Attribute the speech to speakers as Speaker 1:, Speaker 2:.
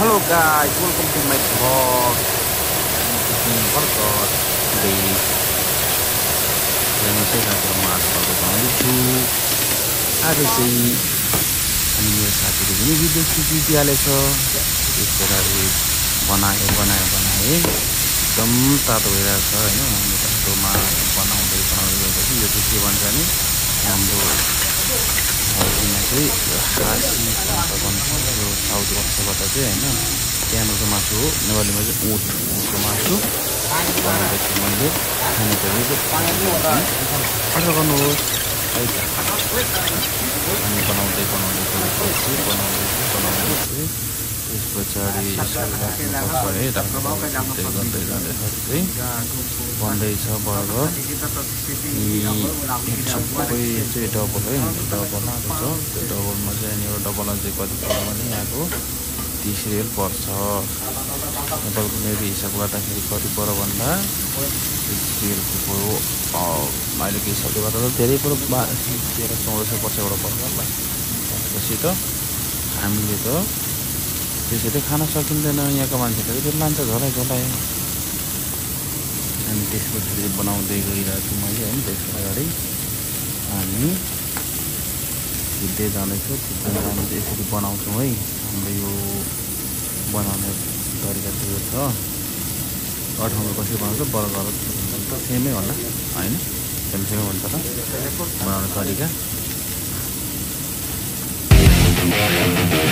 Speaker 1: Hello guys, welcome to my vlog. Workout today. Saya masih kat rumah kalau itu ada sih. Ini satu ini video CCTV so. Itu dari बनाए एकदम तातो भइरहेको छ हैन हामी बाटोमा बनाउँदै गएपछि यो चाहिँ के भन्छ नि हाम्रो हल्दीमा चाहिँ खासी भन्छ यो साउथ पक्षबाट चाहिँ हैन क्यामलको मासु हो नेपालीमा चाहिँ ऊँटको मासु बनाउँदैछु मैले खाने गरेको अर्डर गर्नुहोस् है त अनि बनाउँदै इस पछाडि गर्दै जाँदाखेरि चाहिँ बन्दैछ बर्गर सबै चाहिँ डबल है डबल आएको छ त्यो डबलमा चाहिँ अनि एउटा डबलमा चाहिँ कति पर्छ भने यहाँको 30 रियल पर्छ नेपालको मेरो हिसाब गर्दाखेरि कति पर्यो भन्दा 30 रियलको पऱ्यो अहिलेको हिसाबले गर्दा त धेरै पऱ्यो 1300-1400 पर्छ एउटा बर्गरलाई त्यसपछि त हामीले त त्यसैले खान सकिँदैन यहाँको मान्छेले फेरि लान्छ झोलाइ अनि त्यसपछि बनाउँदै गइरहेको छु मैले हैन त्यसको अगाडि हामी छिट्दै जाँदैछु हामी यसरी बनाउँछौँ है हाम्रो यो बनाउने तरिका त्यो छ अठाउँ कसरी बनाउँछ बर्गर त सेमै होला हैन सेमै हुन्छ त बनाउने तरिका